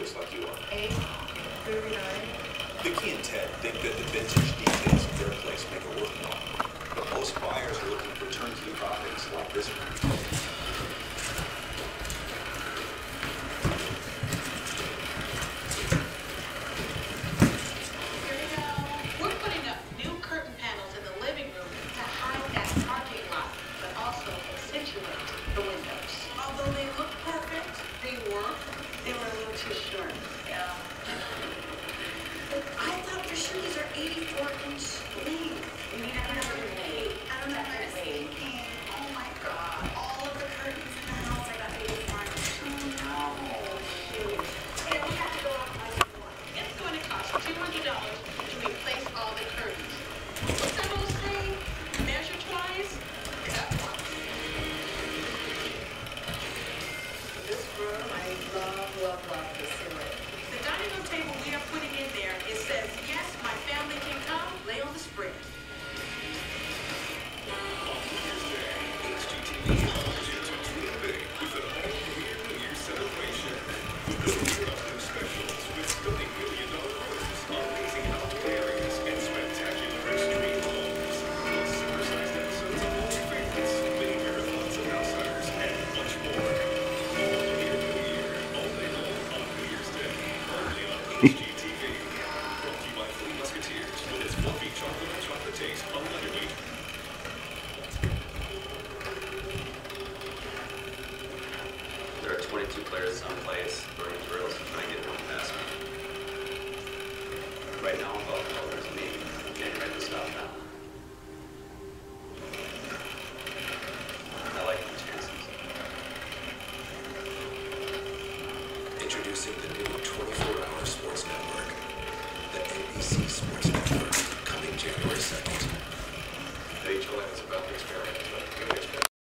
just like you are. 8:39. Vicky and Ted think that the vintage details of their place make it worthwhile. But most buyers are looking for turnkey properties like this one. There are 22 players someplace burning drills and trying to get one past me. Right now, I'm all there's me. I'm getting ready to stop now. I like my chances. Introducing the new 24-hour sports network, the NBC Sports Network, coming January 2nd.